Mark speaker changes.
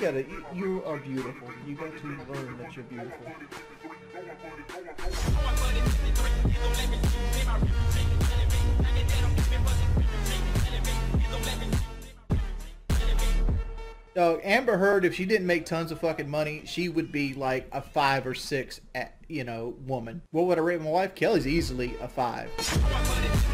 Speaker 1: you are beautiful. You got to learn that you're beautiful. Amber Heard, if she didn't make tons of fucking money, she would be like a 5 or 6, you know, woman. What would I rate my wife? Kelly's easily a 5.